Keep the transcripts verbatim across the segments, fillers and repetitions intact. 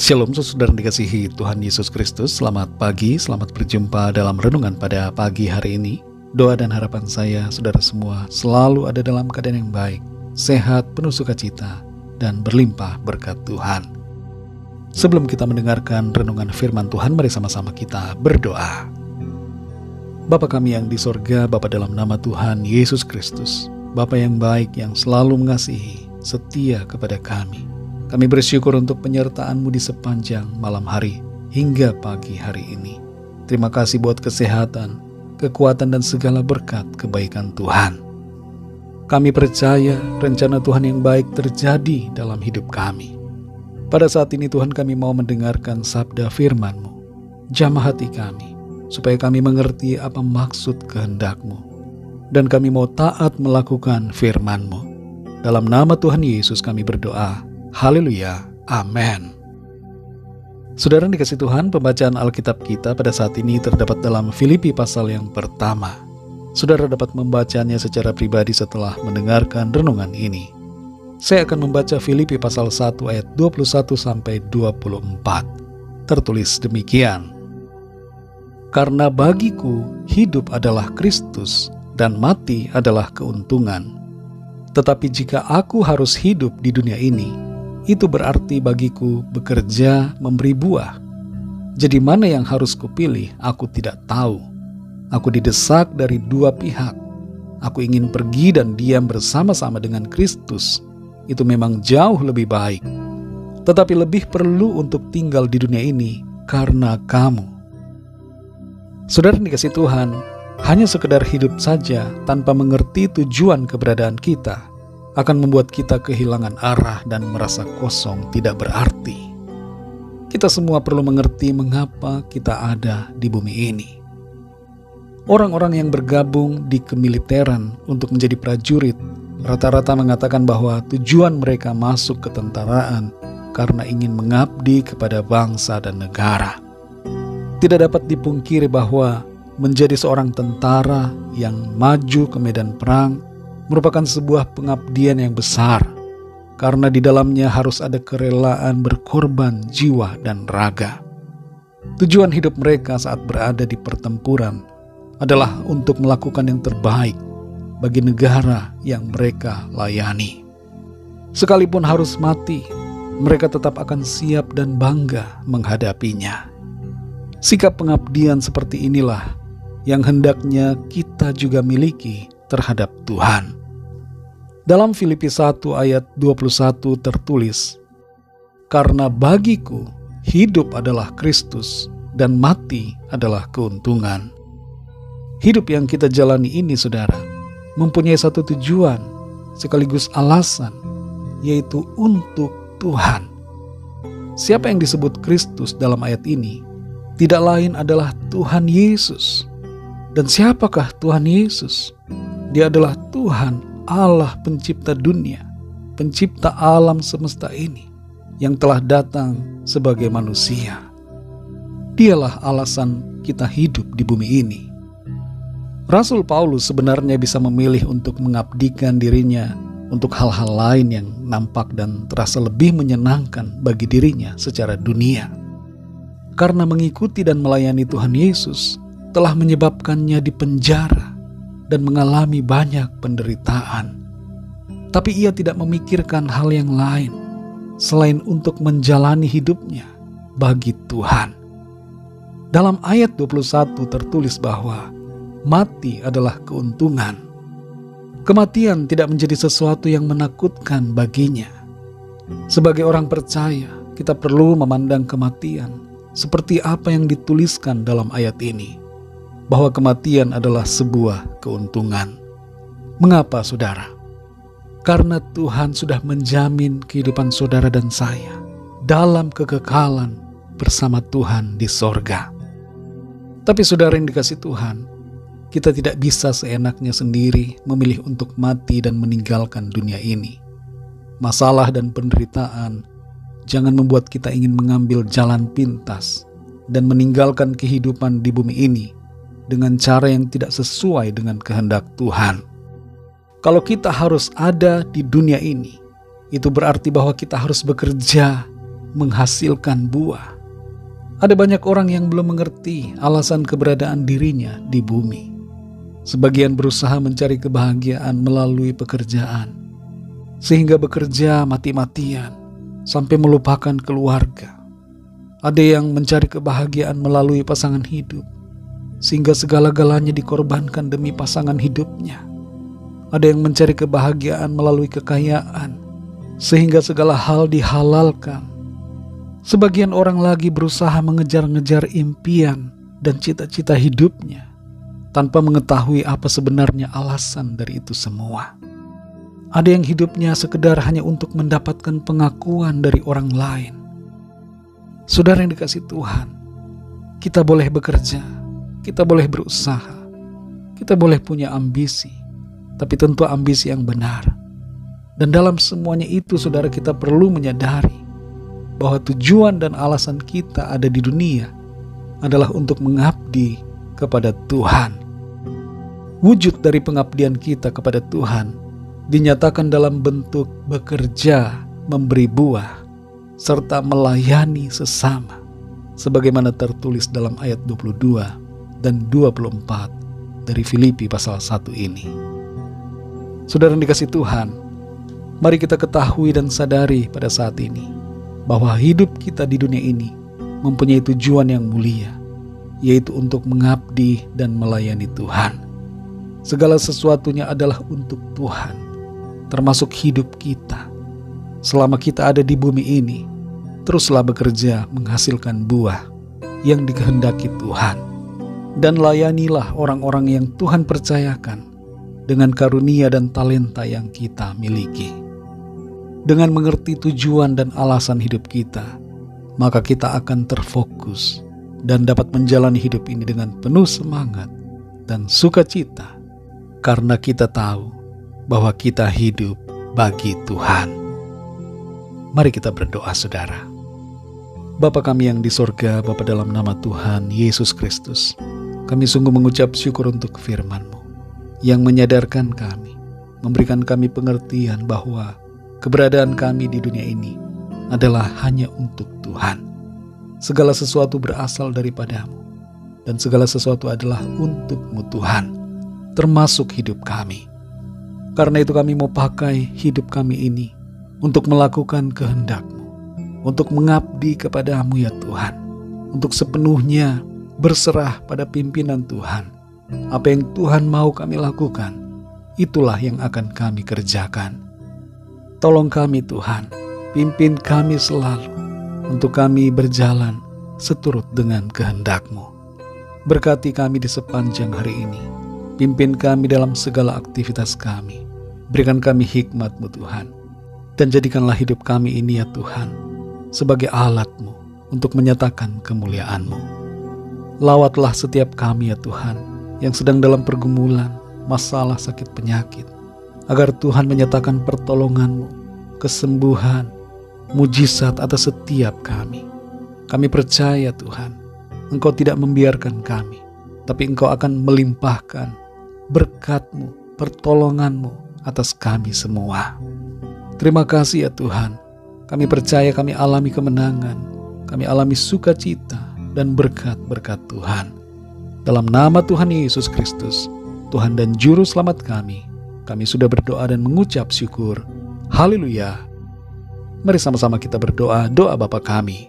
Shalom saudara dikasihi Tuhan Yesus Kristus. Selamat pagi, selamat berjumpa dalam renungan pada pagi hari ini. Doa dan harapan saya saudara semua selalu ada dalam keadaan yang baik, sehat, penuh sukacita, dan berlimpah berkat Tuhan. Sebelum kita mendengarkan renungan firman Tuhan, mari sama-sama kita berdoa. Bapa kami yang di sorga, Bapa dalam nama Tuhan Yesus Kristus, Bapa yang baik yang selalu mengasihi, setia kepada kami. Kami bersyukur untuk penyertaan-Mu di sepanjang malam hari hingga pagi hari ini. Terima kasih buat kesehatan, kekuatan dan segala berkat kebaikan Tuhan. Kami percaya rencana Tuhan yang baik terjadi dalam hidup kami. Pada saat ini Tuhan, kami mau mendengarkan sabda firman-Mu. Jamah hati kami, supaya kami mengerti apa maksud kehendak-Mu. Dan kami mau taat melakukan firman-Mu. Dalam nama Tuhan Yesus kami berdoa. Haleluya, amin. Saudara dikasih Tuhan, pembacaan Alkitab kita pada saat ini terdapat dalam Filipi pasal yang pertama. Saudara dapat membacanya secara pribadi setelah mendengarkan renungan ini. Saya akan membaca Filipi pasal satu ayat dua puluh satu sampai dua puluh empat. Tertulis demikian. Karena bagiku hidup adalah Kristus dan mati adalah keuntungan. Tetapi jika aku harus hidup di dunia ini, itu berarti bagiku bekerja memberi buah. Jadi mana yang harus kupilih, aku tidak tahu. Aku didesak dari dua pihak. Aku ingin pergi dan diam bersama-sama dengan Kristus. Itu memang jauh lebih baik. Tetapi lebih perlu untuk tinggal di dunia ini karena kamu. Saudara dikasih Tuhan, hanya sekedar hidup saja tanpa mengerti tujuan keberadaan kita akan membuat kita kehilangan arah dan merasa kosong, tidak berarti. Kita semua perlu mengerti mengapa kita ada di bumi ini. Orang-orang yang bergabung di kemiliteran untuk menjadi prajurit rata-rata mengatakan bahwa tujuan mereka masuk ketentaraan karena ingin mengabdi kepada bangsa dan negara. Tidak dapat dipungkiri bahwa menjadi seorang tentara yang maju ke medan perang merupakan sebuah pengabdian yang besar, karena di dalamnya harus ada kerelaan berkorban jiwa dan raga. Tujuan hidup mereka saat berada di pertempuran adalah untuk melakukan yang terbaik bagi negara yang mereka layani. Sekalipun harus mati, mereka tetap akan siap dan bangga menghadapinya. Sikap pengabdian seperti inilah yang hendaknya kita juga miliki terhadap Tuhan. Dalam Filipi satu ayat dua puluh satu tertulis, karena bagiku hidup adalah Kristus dan mati adalah keuntungan. Hidup yang kita jalani ini, saudara, mempunyai satu tujuan sekaligus alasan, yaitu untuk Tuhan. Siapa yang disebut Kristus dalam ayat ini tidak lain adalah Tuhan Yesus. Dan siapakah Tuhan Yesus? Dia adalah Tuhan Allah pencipta dunia, pencipta alam semesta ini, yang telah datang sebagai manusia. Dialah alasan kita hidup di bumi ini. Rasul Paulus sebenarnya bisa memilih untuk mengabdikan dirinya untuk hal-hal lain yang nampak dan terasa lebih menyenangkan bagi dirinya secara dunia. Karena mengikuti dan melayani Tuhan Yesus telah menyebabkannya dipenjara dan mengalami banyak penderitaan. Tapi ia tidak memikirkan hal yang lain selain untuk menjalani hidupnya bagi Tuhan. Dalam ayat dua puluh satu tertulis bahwa mati adalah keuntungan. Kematian tidak menjadi sesuatu yang menakutkan baginya. Sebagai orang percaya, kita perlu memandang kematian seperti apa yang dituliskan dalam ayat ini, bahwa kematian adalah sebuah keuntungan. Mengapa, saudara? Karena Tuhan sudah menjamin kehidupan saudara dan saya dalam kekekalan bersama Tuhan di sorga. Tapi saudara yang dikasih Tuhan, kita tidak bisa seenaknya sendiri memilih untuk mati dan meninggalkan dunia ini. Masalah dan penderitaan jangan membuat kita ingin mengambil jalan pintas dan meninggalkan kehidupan di bumi ini dengan cara yang tidak sesuai dengan kehendak Tuhan. Kalau kita harus ada di dunia ini, itu berarti bahwa kita harus bekerja menghasilkan buah. Ada banyak orang yang belum mengerti alasan keberadaan dirinya di bumi. Sebagian berusaha mencari kebahagiaan melalui pekerjaan, sehingga bekerja mati-matian sampai melupakan keluarga. Ada yang mencari kebahagiaan melalui pasangan hidup, sehingga segala-galanya dikorbankan demi pasangan hidupnya. Ada yang mencari kebahagiaan melalui kekayaan, sehingga segala hal dihalalkan. Sebagian orang lagi berusaha mengejar-ngejar impian dan cita-cita hidupnya, tanpa mengetahui apa sebenarnya alasan dari itu semua. Ada yang hidupnya sekedar hanya untuk mendapatkan pengakuan dari orang lain. Saudara yang dikasihi Tuhan, kita boleh bekerja, kita boleh berusaha, kita boleh punya ambisi, tapi tentu ambisi yang benar. Dan dalam semuanya itu, saudara, kita perlu menyadari bahwa tujuan dan alasan kita ada di dunia adalah untuk mengabdi kepada Tuhan. Wujud dari pengabdian kita kepada Tuhan dinyatakan dalam bentuk bekerja, memberi buah, serta melayani sesama, sebagaimana tertulis dalam ayat dua puluh dua dan dua puluh empat dari Filipi pasal satu ini. Saudara yang dikasihi Tuhan, mari kita ketahui dan sadari pada saat ini bahwa hidup kita di dunia ini mempunyai tujuan yang mulia, yaitu untuk mengabdi dan melayani Tuhan. Segala sesuatunya adalah untuk Tuhan, termasuk hidup kita. Selama kita ada di bumi ini, teruslah bekerja menghasilkan buah yang dikehendaki Tuhan. Dan layanilah orang-orang yang Tuhan percayakan dengan karunia dan talenta yang kita miliki. Dengan mengerti tujuan dan alasan hidup kita, maka kita akan terfokus dan dapat menjalani hidup ini dengan penuh semangat dan sukacita, karena kita tahu bahwa kita hidup bagi Tuhan. Mari kita berdoa, saudara. Bapa kami yang di sorga, Bapa, dalam nama Tuhan Yesus Kristus, kami sungguh mengucap syukur untuk firman-Mu yang menyadarkan kami, memberikan kami pengertian bahwa keberadaan kami di dunia ini adalah hanya untuk Tuhan. Segala sesuatu berasal daripada-Mu, dan segala sesuatu adalah untuk-Mu Tuhan, termasuk hidup kami. Karena itu kami mau pakai hidup kami ini untuk melakukan kehendak-Mu, untuk mengabdi kepada-Mu ya Tuhan, untuk sepenuhnya berserah pada pimpinan Tuhan. Apa yang Tuhan mau kami lakukan, itulah yang akan kami kerjakan. Tolong kami Tuhan, pimpin kami selalu untuk kami berjalan seturut dengan kehendak-Mu. Berkati kami di sepanjang hari ini, pimpin kami dalam segala aktivitas kami, berikan kami hikmat-Mu Tuhan, dan jadikanlah hidup kami ini ya Tuhan sebagai alat-Mu untuk menyatakan kemuliaan-Mu. Lawatlah setiap kami ya Tuhan yang sedang dalam pergumulan, masalah, sakit, penyakit, agar Tuhan menyatakan pertolongan-Mu, kesembuhan, mujizat atas setiap kami. Kami percaya Tuhan, Engkau tidak membiarkan kami, tapi Engkau akan melimpahkan berkat-Mu, pertolongan-Mu atas kami semua. Terima kasih ya Tuhan, kami percaya kami alami kemenangan, kami alami sukacita dan berkat-berkat Tuhan. Dalam nama Tuhan Yesus Kristus, Tuhan dan Juru Selamat kami, kami sudah berdoa dan mengucap syukur. Haleluya. Mari sama-sama kita berdoa doa Bapa kami.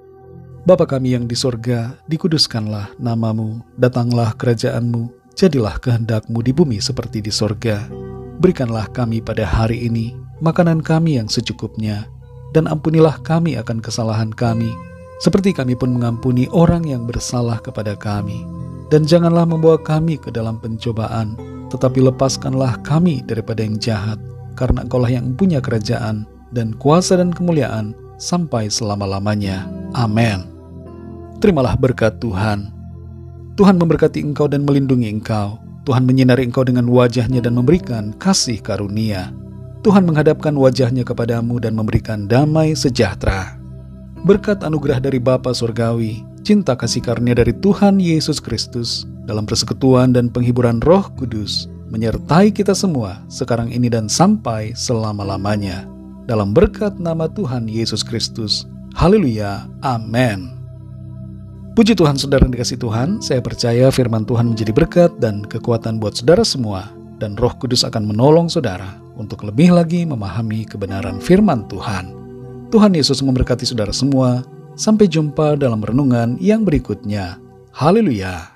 Bapa kami yang di sorga, dikuduskanlah nama-Mu, datanglah kerajaan-Mu, jadilah kehendak-Mu di bumi seperti di sorga. Berikanlah kami pada hari ini makanan kami yang secukupnya, dan ampunilah kami akan kesalahan kami, seperti kami pun mengampuni orang yang bersalah kepada kami. Dan janganlah membawa kami ke dalam pencobaan, tetapi lepaskanlah kami daripada yang jahat, karena Engkaulah yang punya kerajaan dan kuasa dan kemuliaan sampai selama-lamanya. Amin. Terimalah berkat Tuhan. Tuhan memberkati engkau dan melindungi engkau. Tuhan menyinari engkau dengan wajah-Nya dan memberikan kasih karunia. Tuhan menghadapkan wajah-Nya kepadamu dan memberikan damai sejahtera. Berkat anugerah dari Bapa Surgawi, cinta kasih karunia dari Tuhan Yesus Kristus, dalam persekutuan dan penghiburan Roh Kudus, menyertai kita semua sekarang ini dan sampai selama-lamanya. Dalam berkat nama Tuhan Yesus Kristus, Haleluya, amin. Puji Tuhan, saudara yang dikasih Tuhan, saya percaya firman Tuhan menjadi berkat dan kekuatan buat saudara semua, dan Roh Kudus akan menolong saudara untuk lebih lagi memahami kebenaran firman Tuhan. Tuhan Yesus memberkati saudara semua. Sampai jumpa dalam renungan yang berikutnya. Haleluya.